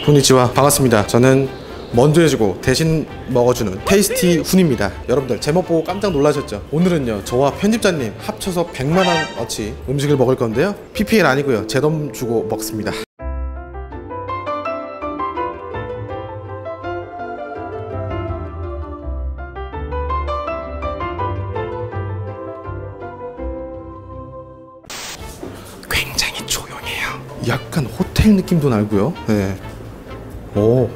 konnichiwa. 반갑습니다. 저는 먼저 해주고 대신 먹어주는 테이스티 훈입니다. 여러분들 제목 보고 깜짝 놀라셨죠? 오늘은요 저와 편집자님 합쳐서 100만원어치 음식을 먹을 건데요, PPL 아니고요, 제 돈 주고 먹습니다. 굉장히 조용해요. 약간 호텔 느낌도 나고요. 네. 오,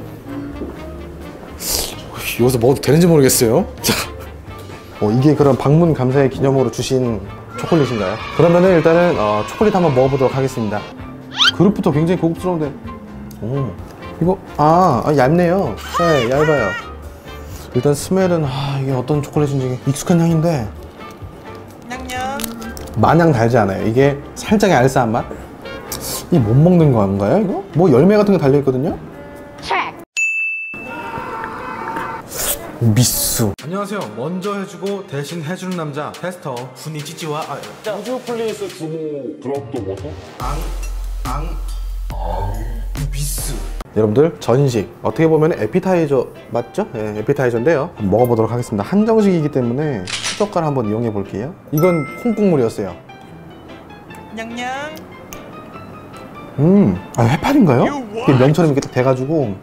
여기서 먹어도 되는지 모르겠어요. 자, 이게 그럼 방문 감사의 기념으로 주신 초콜릿인가요? 그러면은 일단은 초콜릿 한번 먹어보도록 하겠습니다. 그릇부터 굉장히 고급스러운데, 오, 이거 얇네요. 네, 얇아요. 일단 스멜은 이게 어떤 초콜릿인지 익숙한 향인데 마냥 달지 않아요. 이게 살짝의 알싸한 맛? 이 못 먹는 건가요 이거? 뭐 열매 같은 거 달려있거든요? 미수. 안녕하세요. 먼저 해주고 대신 해주는 남자 테스터 후니찌찌와 우주 플레이스 주모 드랍도 워터 미수. 여러분들 전식 어떻게 보면 에피타이저 맞죠? 네, 에피타이저인데요. 한번 먹어보도록 하겠습니다. 한정식이기 때문에 수젓갈 한번 이용해 볼게요. 이건 콩국물이었어요. 냥냥. 해파리인가요? 이게 면처럼 이렇게 딱 돼가지고,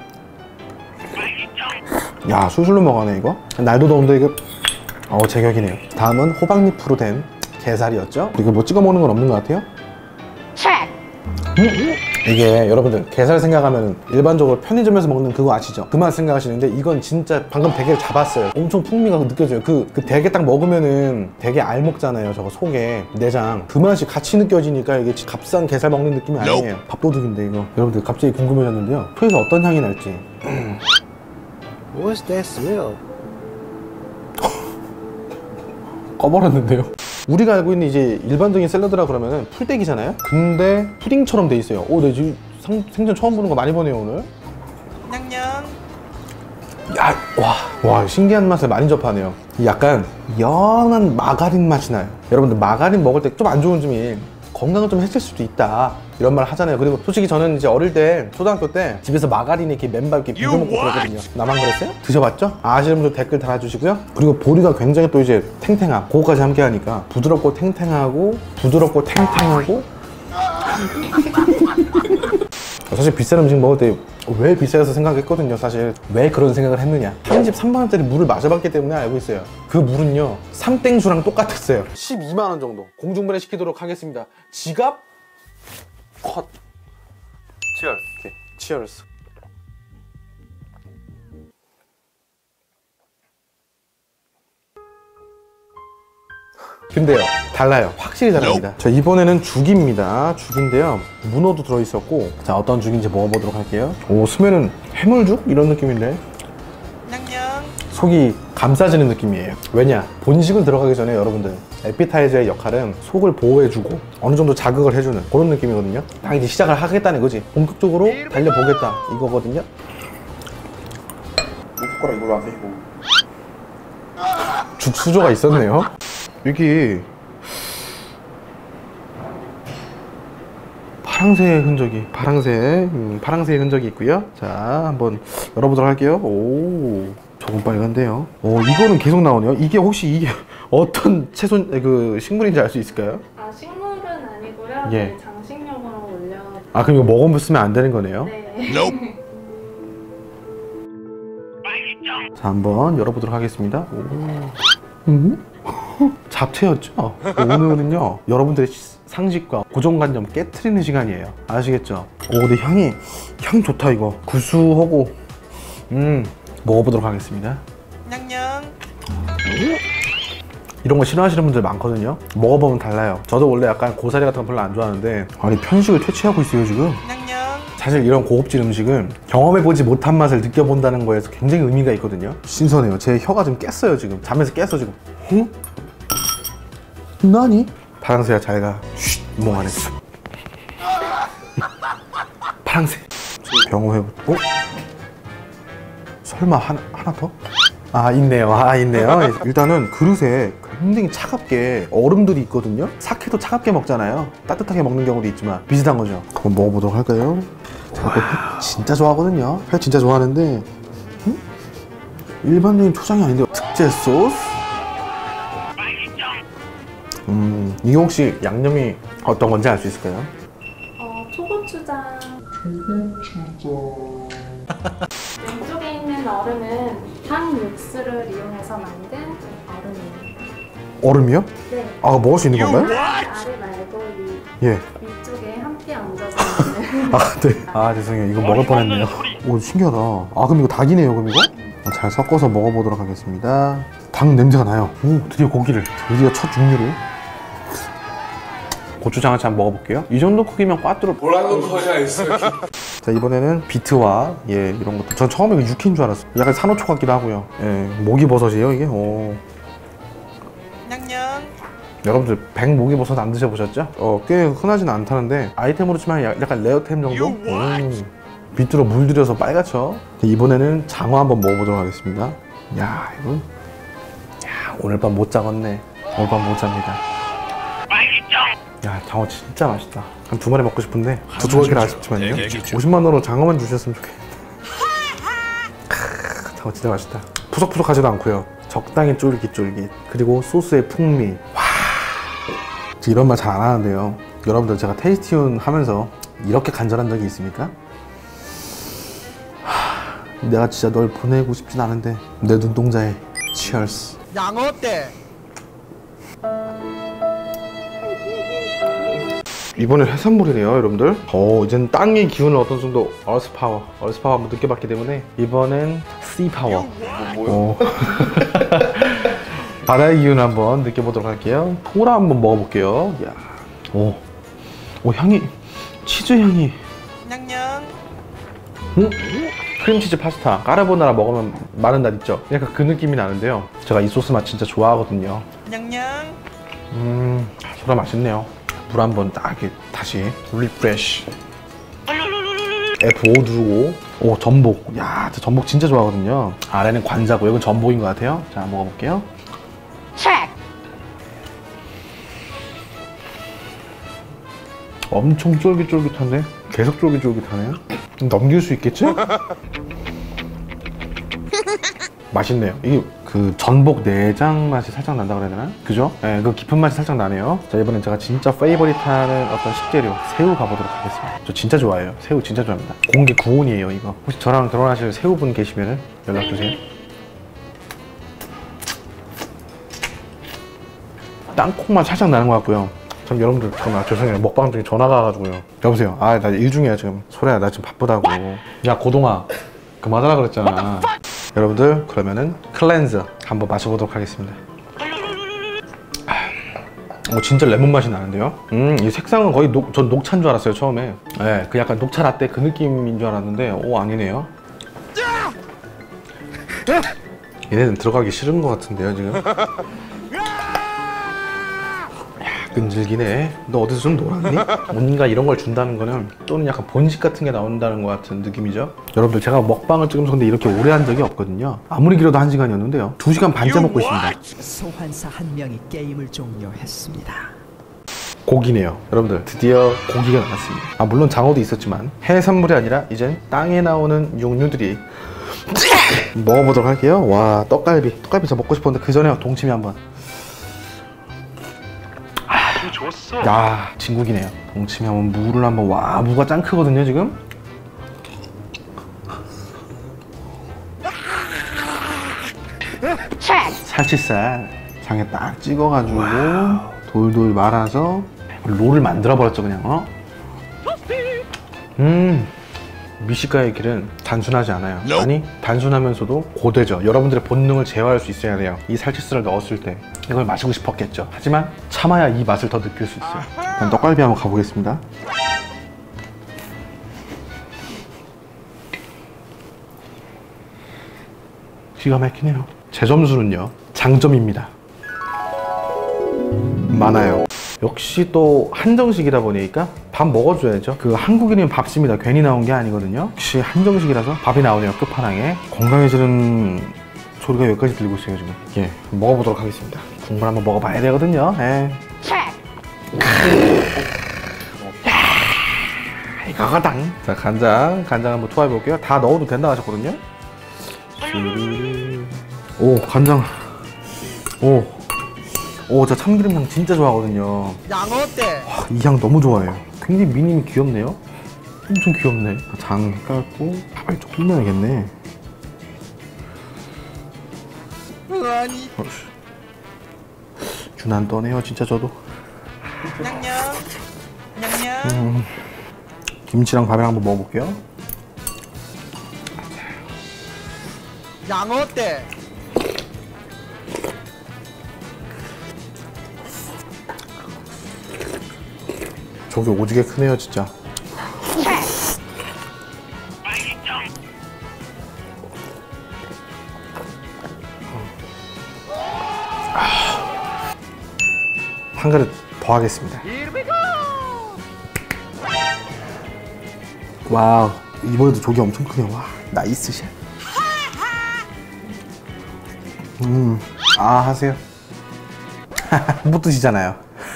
야, 술술로 먹어네 이거. 날도 더운데 이거 제격이네요. 다음은 호박잎으로 된 게살이었죠. 이거 뭐 찍어 먹는 건 없는 것 같아요. 이게 여러분들 게살 생각하면 일반적으로 편의점에서 먹는 그거 아시죠? 그 맛 생각하시는데 이건 진짜 방금 대게를 잡았어요. 엄청 풍미가 느껴져요. 그 대게 딱 먹으면은 대게 알 먹잖아요. 저거 속에 내장 그 맛이 같이 느껴지니까 이게 값싼 게살 먹는 느낌이 아니에요. 밥도둑인데 이거. 여러분들 갑자기 궁금해졌는데요, 토에서 어떤 향이 날지. What's that smell? 꺼버렸는데요. 우리가 알고 있는 이제 일반적인 샐러드라 그러면은 풀떼기잖아요. 근데 푸딩처럼 돼 있어요. 네, 지금 생전 처음 보는 거 많이 보네요 오늘. 냥냥. 야, 와, 신기한 맛을 많이 접하네요. 약간 연한 마가린 맛이 나요. 여러분들 마가린 먹을 때 좀 안 좋은 점이 건강을 좀 해칠 수도 있다 이런 말 하잖아요. 그리고 솔직히 저는 이제 어릴 때 초등학교 때 집에서 마가린에 이렇게 맨밥 이렇게 비벼 먹고 그러거든요. 나만 그랬어요? 드셔봤죠? 아시는 분들 댓글 달아주시고요. 그리고 보리가 굉장히 또 이제 탱탱함, 그거까지 함께 하니까 부드럽고 탱탱하고 사실 비싼 음식 먹을 때 왜 비싸서 생각했거든요. 사실 왜 그런 생각을 했느냐, 한 집 3만원짜리 물을 마셔봤기 때문에 알고 있어요. 그 물은요 삼땡수랑 똑같았어요. 12만원 정도 공중분해 시키도록 하겠습니다. 지갑 컷. 치얼스. 오케이. 치얼스. 근데요 달라요. 확실히 다릅니다. 자, 이번에는 죽입니다. 죽인데요 문어도 들어있었고, 자 어떤 죽인지 먹어보도록 할게요. 오, 스멜은 해물죽? 이런 느낌인데 냥냥. 속이 감싸지는 느낌이에요. 왜냐, 본식을 들어가기 전에 여러분들 에피타이저의 역할은 속을 보호해주고 어느 정도 자극을 해주는 그런 느낌이거든요. 딱 이제 시작을 하겠다는 거지. 본격적으로 달려보겠다 이거거든요. 숟가락 이걸로 안 쓰시고 죽 수저가 있었네요. 여기 파랑새의 흔적이, 파랑새의 흔적이 있고요. 자, 한번 열어보도록 할게요. 오, 조금 빨간데요. 이거는 계속 나오네요. 이게 혹시 이게 어떤 식물인지 알 수 있을까요? 식물은 아니고요. 예. 네, 장식용으로 올려. 그럼 이거 먹으면 안 되는 거네요. 네. 자, 한번 열어보도록 하겠습니다. 잡채였죠? 오늘은요 여러분들의 상식과 고정관념 깨트리는 시간이에요. 아시겠죠? 근데 향 좋다. 이거 구수하고 먹어보도록 하겠습니다. 냥냥. 이런 거 싫어하시는 분들 많거든요. 먹어보면 달라요. 저도 원래 약간 고사리 같은 거 별로 안 좋아하는데, 아니 편식을 퇴치하고 있어요 지금. 냥냥. 사실 이런 고급진 음식은 경험해보지 못한 맛을 느껴본다는 거에서 굉장히 의미가 있거든요. 신선해요. 제 혀가 좀 깼어요 지금. 잠에서 깼어 지금. 응? 나니? 파랑새야 잘가. 쉿, 뭐 안 했어. 파랑새. 병호해보. 설마 하나 더? 있네요. 있네요. 일단은 그릇에 굉장히 차갑게 얼음들이 있거든요. 사케도 차갑게 먹잖아요. 따뜻하게 먹는 경우도 있지만 비슷한 거죠. 한번 먹어보도록 할까요? 제가 또 회 진짜 좋아하거든요. 회 진짜 좋아하는데 일반적인 초장이 아닌데 특제 소스? 이게 혹시 양념이 어떤 건지 알 수 있을까요? 초고추장. 왼쪽에 있는 얼음은 닭 육수를 이용해서 만든 얼음이에요. 얼음이요? 네. 아, 먹을 수 있는 건가요? 아래 말고 예. 위쪽에 함께 얹어서 먹는. 아, 네. 아, 죄송해요. 이거 먹을 뻔했네요. 오, 신기하다. 아, 그럼 이거 닭이네요, 그럼 이거? 잘 섞어서 먹어보도록 하겠습니다. 닭 냄새가 나요. 오, 드디어 고기를. 드디어 첫 육류를. 고추장을 한번 먹어볼게요. 이 정도 크기면 꽈뚜로 뭐라는 거야 이 새끼. 자, 이번에는 비트와 예 이런 것도 전 처음에 이거 육회인 줄 알았어요. 약간 산호초 같기도 하고요. 예, 목이버섯이에요 이게. 오. 냥냥. 여러분들 백목이버섯 안 드셔보셨죠? 꽤 흔하지는 않다는데 아이템으로 치면 약간 레어템 정도? 비트로 물들여서 빨갛죠? 이번에는 장어 한번 먹어보도록 하겠습니다. 야, 이건 야, 오늘 밤 못 자겠네. 오늘 밤 못 잡니다. 야, 장어 진짜 맛있다. 한 2마리 먹고 싶은데 부족하기는 아쉽지만요. 50만 원으로 장어만 주셨으면 좋겠다. 장어 진짜 맛있다. 푸석푸석하지도 않고요. 적당히 쫄깃쫄깃. 그리고 소스의 풍미. 와, 이런 말 잘 안 하는데요. 여러분들 제가 테이스티운 하면서 이렇게 간절한 적이 있습니까? 내가 진짜 널 보내고 싶진 않은데 내 눈동자에 치얼스. 양어 어때? 이번엔 해산물이네요, 여러분들. 이제는 땅의 기운을 어떤 정도 얼스파워 한번 느껴봤기 때문에 이번엔 씨파워. 바다의 기운을 한번 느껴보도록 할게요. 토라 한번 먹어볼게요. 이야. 오, 향이 치즈 향이. 냥냥. 크림치즈 파스타 까르보나라 먹으면 마른 날 있죠? 약간 그 느낌이 나는데요. 제가 이 소스 맛 진짜 좋아하거든요. 냥냥. 소라 맛있네요. 물 한번 딱 이렇게 다시 리프레쉬. F5 누르고. 오, 전복. 야, 저 전복 진짜 좋아하거든요. 아래는 관자고 여기는 전복인 것 같아요. 자, 먹어볼게요. 엄청 쫄깃쫄깃한데? 계속 쫄깃쫄깃하네요. 넘길 수 있겠지? 맛있네요. 이게 그 전복 내장 맛이 살짝 난다 그래야 되나? 그죠? 네, 그 깊은 맛이 살짝 나네요. 자, 이번엔 제가 진짜 페이버릿하는 어떤 식재료 새우 가보도록 하겠습니다. 저 진짜 좋아해요. 새우 진짜 좋아합니다. 공개 구원이에요 이거. 혹시 저랑 결혼하실 새우분 계시면 연락주세요. 땅콩맛 살짝 나는 것 같고요. 참 여러분들 잠깐만 죄송해요. 먹방 중에 전화가 와가지고요. 여보세요. 아, 나 일 중이야 지금. 소래야 나 지금 바쁘다고. 야, 고동아 그만하라 그랬잖아. 여러분들 그러면은 클렌저 한번 마셔보도록 하겠습니다. 진짜 레몬 맛이 나는데요. 이 색상은 거의 전 녹차인 줄 알았어요 처음에. 네, 그 약간 녹차 라떼 그 느낌인 줄 알았는데 아니네요. 얘네는 들어가기 싫은 것 같은데요 지금. 끈질기네. 너 어디서 좀 놀았니? 뭔가 이런 걸 준다는 거는 또는 약간 본식 같은 게 나온다는 것 같은 느낌이죠. 여러분들 제가 먹방을 찍으면서 근데 이렇게 오래 한 적이 없거든요. 아무리 길어도 1시간이었는데요 2시간 반째 먹고 있습니다. 소환사 한 명이 게임을 종료했습니다. 고기네요. 여러분들 드디어 고기가 나왔습니다. 물론 장어도 있었지만 해산물이 아니라 이젠 땅에 나오는 육류들이 먹어보도록 할게요. 와, 떡갈비 저 먹고 싶었는데 그 전에 동치미 한번. 야, 진국이네요. 동치미 한번 무를 한번. 와, 무가 짱 크거든요 지금. 살치살 장에 딱 찍어가지고 돌돌 말아서 롤을 만들어버렸죠 그냥. 미식가의 길은 단순하지 않아요. 아니, 단순하면서도 고되죠. 여러분들의 본능을 제어할 수 있어야 돼요. 이 살치살을 넣었을 때 이걸 마시고 싶었겠죠. 하지만 참아야 이 맛을 더 느낄 수 있어요. 일단 떡갈비 한번 가보겠습니다. 기가 막히네요. 제 점수는요 장점입니다. 많아요. 역시 또 한정식이다 보니까 밥 먹어줘야죠. 그 한국인은 밥심이다 괜히 나온 게 아니거든요. 역시 한정식이라서 밥이 나오네요. 끝판왕에. 건강해지는 소리가 여기까지 들리고 있어요 지금. 예, 먹어보도록 하겠습니다. 국물 한번 먹어봐야 되거든요. 이거거당. 자, 간장 한번 투하해 볼게요. 다 넣어도 된다 하셨거든요. 오, 간장. 저 참기름 향 진짜 좋아하거든요. 양 어때? 와, 이 향 너무 좋아해요. 굉장히 미님이 귀엽네요. 엄청 귀엽네. 장 깔고 밥을 조금 넣어야겠네. 아니 준안 떠네요, 진짜 저도. 냥냥 냥냥 김치랑 밥이랑 한번 먹어볼게요. 양 어때? 저게 오지게 크네요, 진짜. 한 그릇 더 하겠습니다. 와우, 이번에도 조개 엄청 크네요. 와, 나이스 샷. 하세요. 못 드시잖아요.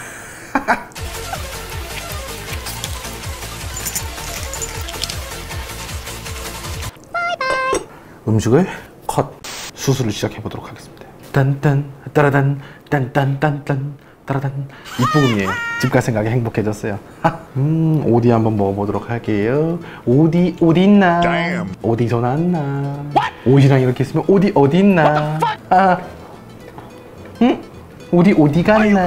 음식을 컷, 수술을 시작해 보도록 하겠습니다. 딴딴 따라단 딴딴딴딴 따라단. 이쁘군요. 집 갈 생각에 행복해졌어요. 오디 한번 먹어보도록 할게요. 오디 어디 있나? 어디서 났나? 옷이랑 이렇게 있으면 오디 어디 있나? 오디 어디 갔나?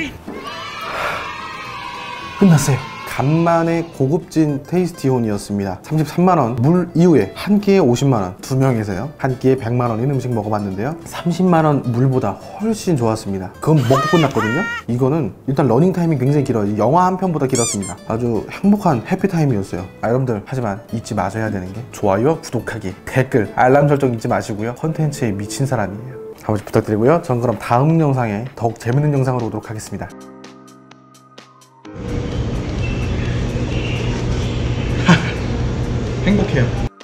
끝났어요. 간만에 고급진 테이스티온이었습니다. 33만원, 물 이후에 한 끼에 50만원, 2명에서요 한 끼에 100만원인 음식 먹어봤는데요, 30만원 물보다 훨씬 좋았습니다. 그건 먹고 끝났거든요. 이거는 일단 러닝타임이 굉장히 길어요. 영화 한 편보다 길었습니다. 아주 행복한 해피타임이었어요. 여러분들, 하지만 잊지 마셔야 되는 게 좋아요와 구독하기, 댓글, 알람 설정 잊지 마시고요. 컨텐츠에 미친 사람이에요. 한 번씩 부탁드리고요. 전 그럼 다음 영상에 더욱 재밌는 영상으로 오도록 하겠습니다. 행복해요.